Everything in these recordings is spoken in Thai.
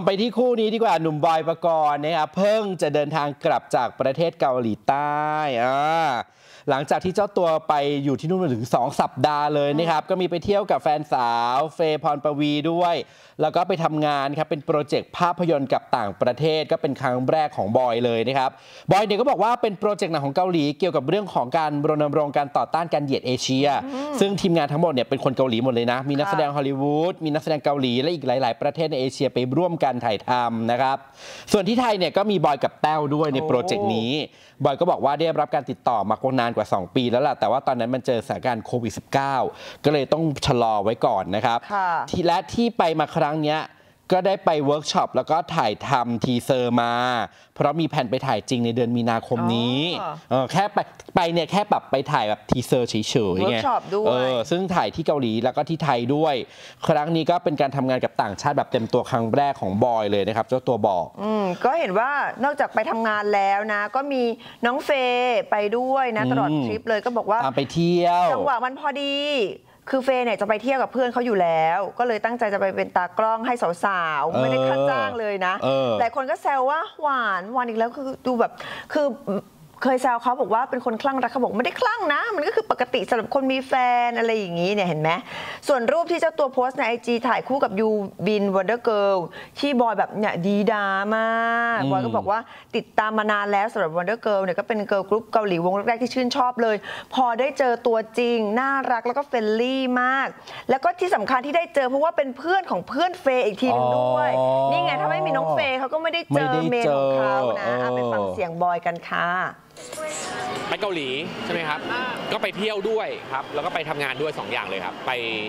ไปที่คู่นี้ดีกว่าหนุ่มบอยปกรณ์นะครับเพิ่งจะเดินทางกลับจากประเทศเกาหลีใต้หลังจากที่เจ้าตัวไปอยู่ที่นู่นมาถึง2 สัปดาห์เลยนะครับก็มีไปเที่ยวกับแฟนสาวเฟย์พรปวีด้วยแล้วก็ไปทำงานครับเป็นโปรเจกต์ภาพยนตร์กับต่างประเทศก็เป็นครั้งแรกของบอยเลยนะครับบอยเนี่ยก็บอกว่าเป็นโปรเจกต์หนังของเกาหลีเกี่ยวกับเรื่องของการรณรงค์การต่อต้านการเหยียดเอเชียซึ่งทีมงานทั้งหมดเนี่ยเป็นคนเกาหลีหมดเลยนะมีนักแสดงฮอลลีวูดมีนักแสดงเกาหลีและอีกหลายๆประเทศในเอเชียไปร่วมกันถ่ายทำนะครับส่วนที่ไทยเนี่ยก็มีบอยกับแต้วด้วยในโปรเจกต์นี้บอยก็บอกว่าได้รับการติดต่อมานานกว่า2 ปีแล้วล่ะแต่ว่าตอนนั้นมันเจอสถานการณ์โควิด -19 ก็เลยต้องชะลอไว้ก่อนนะครับและที่ไปมาครั้งนี้ก็ได้ไปเวิร์กช็อปแล้วก็ถ่ายทำทีเซอร์มาเพราะมีแผนไปถ่ายจริงในเดือนมีนาคมนี้แค่ไปเนี่ยแค่แบบไปถ่ายแบบทีเซอร์เฉยๆไงซึ่งถ่ายที่เกาหลีแล้วก็ที่ไทยด้วยครั้งนี้ก็เป็นการทำงานกับต่างชาติแบบเต็มตัวครั้งแรกของบอยเลยนะครับเจ้าตัวบอกก็เห็นว่านอกจากไปทำงานแล้วนะก็มีน้องเฟย์ไปด้วยนะตลอดทริปเลยก็บอกว่าไปเที่ยวจังหวะมันพอดีคือเฟย์เนี่ยจะไปเที่ยวกับเพื่อนเขาอยู่แล้วก็เลยตั้งใจจะไปเป็นตากล้องให้สาวๆไม่ได้ค่าจ้างเลยนะหลายคนก็แซวว่าหวานอีกแล้วคือดูแบบคือเคยแซวเขาบอกว่าเป็นคนคลั่งรักเขาบอกไม่ได้คลั่งนะมันก็คือปกติสำหรับคนมีแฟนอะไรอย่างนี้เนี่ยเห็นไหมส่วนรูปที่เจ้าตัวโพสต์ใน IG ถ่ายคู่กับยูบินวันเดอร์เกิร์ลที่บอยแบบเนี่ยดีดามากบอยก็บอกว่าติดตามมานานแล้วสำหรับวันเดอร์เกิร์ลเนี่ยก็เป็นเกิร์ลกรุ๊ปเกาหลีวงแรกๆที่ชื่นชอบเลยพอได้เจอตัวจริงน่ารักแล้วก็เฟรนลี่มากแล้วก็ที่สำคัญที่ได้เจอเพราะว่าเป็นเพื่อนของเพื่อนเฟย์อีกทีนึงด้วยนี่ไงถ้าไม่มีน้องเฟย์เขาก็ไม่ได้เจอเมนของเขานะไปฟังเสียงบอยกันค่ะไปเกาหลีใช่ไหมครับก็ไปเที่ยวด้วยครับแล้วก็ไปทำงานด้วย2 อย่างเลยครับไป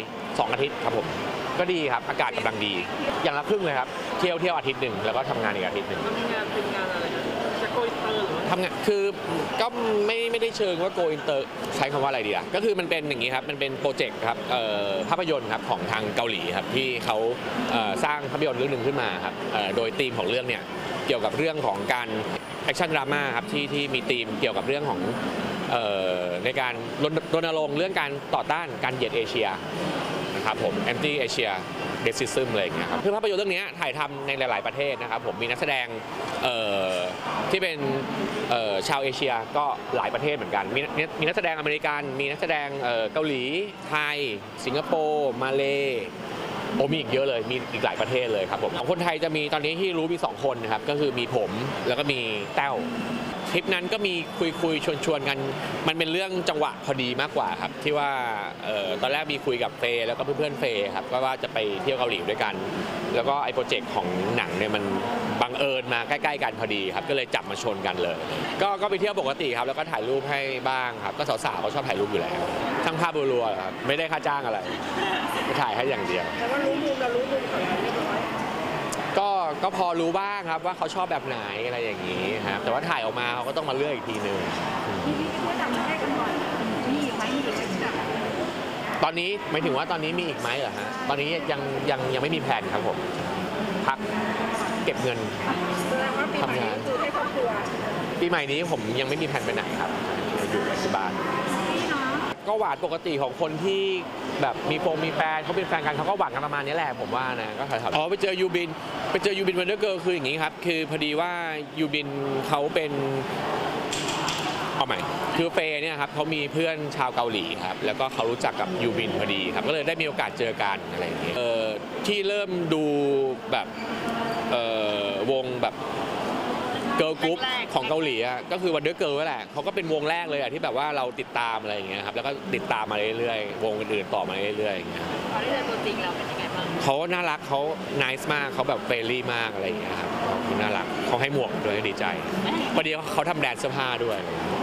2 อาทิตย์ครับผมก็ดีครับอากาศกำลังดีอย่างละครึ่งเลยครับเที่ยวอาทิตย์หนึ่งแล้วก็ทำงานอีกอาทิตย์หนึ่งเป็นงานอะไรจะโกอินเตอร์หรือทำงานคือก็ไม่ได้เชิงว่าโกอินเตอร์ใช้คำว่าอะไรดีก็คือมันเป็นอย่างนี้ครับมันเป็นโปรเจกต์ครับภาพยนตร์ครับของทางเกาหลีครับที่เขาสร้างภาพยนตร์เรื่องหนึ่งขึ้นมาครับโดยธีมของเรื่องเนี่ยเกี่ยวกับเรื่องของการแอคชั่นดราม่าครับที่มีธีมเกี่ยวกับเรื่องของในการรณรงค์เรื่องการต่อต้านการเหยียดเอเชียนะครับผม anti Asia racism อะไรอย่างเงี้ยครับคือภาพยนตร์เรื่องนี้ถ่ายทำในหลายๆประเทศนะครับผมมีนักแสดงที่เป็นชาวเอเชียก็หลายประเทศเหมือนกันมีนักแสดงอเมริกันมีนักแสดงเกาหลีไทยสิงคโปร์มาเลมีอีกเยอะเลยมีอีกหลายประเทศเลยครับผมของคนไทยจะมีตอนนี้ที่รู้มี2 คนนะครับก็คือมีผมแล้วก็มีแต้วทริปนั้นก็มีคุยชวนกันมันเป็นเรื่องจังหวะพอดีมากกว่าครับที่ว่าตอนแรกมีคุยกับเฟย์แล้วก็เพื่อนเฟย์ครับก็ว่าจะไปเที่ยวเกาหลีด้วยกันแล้วก็ไอ้โปรเจกต์ของหนังเนี่ยมันบังเอิญมาใกล้ๆกันพอดีครับก็เลยจับมาชนกันเลยก็ไปเที่ยวปกติครับแล้วก็ถ่ายรูปให้บ้างครับก็สาวๆเขาชอบถ่ายรูปอยู่แล้วช่างภาพรัวๆครับไม่ได้ค่าจ้างอะไรถ่ายให้อย่างเดียวแต่ว่ารู้มุมของเราเรียบร้อยก็พอรู้บ้างครับว่าเขาชอบแบบไหนอะไรอย่างนี้ครับแต่ว่าถ่ายออกมาเขาก็ต้องมาเลือกอีกทีนึงตอนนี้หมายถึงว่าตอนนี้มีอีกไหมเหรอฮะตอนนี้ยังไม่มีแผนครับผมพักเก็บเงินทำงานปีใหม่นี้ผมยังไม่มีแผนไปไหนครับอยู่ที่บ้านก็หวานปกติของคนที่แบบมีแฟนเขาเป็นแฟนกันเขาก็หวานกันประมาณนี้แหละผมว่านะก็แถวๆไปเจอยูบินวันเดอร์เกิร์ลคืออย่างนี้ครับคือพอดีว่ายูบินเขาเป็นเอาใหม่คือเฟย์เนี่ยครับเขามีเพื่อนชาวเกาหลีครับแล้วก็เขารู้จักกับยูบินพอดีครับก็เลยได้มีโอกาสเจอกันอะไรอย่างเงี้ยที่เริ่มดูแบบวงแบบเกิร์ลกรุ๊ปของเกาหลีก็คือวันเดอร์เกิร์ลแหละเขาก็เป็นวงแรกเลยที่แบบว่าเราติดตามอะไรอย่างเงี้ยครับแล้วก็ติดตามมาเรื่อยๆวงอื่นๆต่อมาเรื่อยๆอย่างเงี้ยพอได้เจอตัวจริงเราเป็นยังไงบ้างเขาน่ารักเขาน่ารักมากเขาแบบเฟรนลี่มากอะไรอย่างเงี้ยครับเขาน่ารักเขาให้หมวกด้วยดีใจพอดีเขาทำแบรนด์เสื้อผ้าด้วย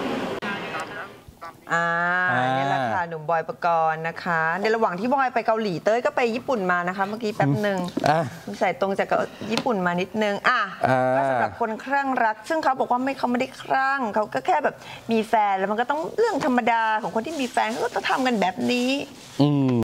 นี่แหละค่ะหนุ่มบอยปกรณ์นะคะในระหว่างที่บอยไปเกาหลีเต้ยก็ไปญี่ปุ่นมานะคะเมื่อกี้แป๊บหนึ่งใส่ตรงจากญี่ปุ่นมานิดนึงก็สำหรับคนคลั่งรักซึ่งเขาบอกว่าเขาไม่ได้คลั่งเขาก็แค่แบบมีแฟนแล้วมันก็ต้องเรื่องธรรมดาของคนที่มีแฟนเขาก็ต้องทำกันแบบนี้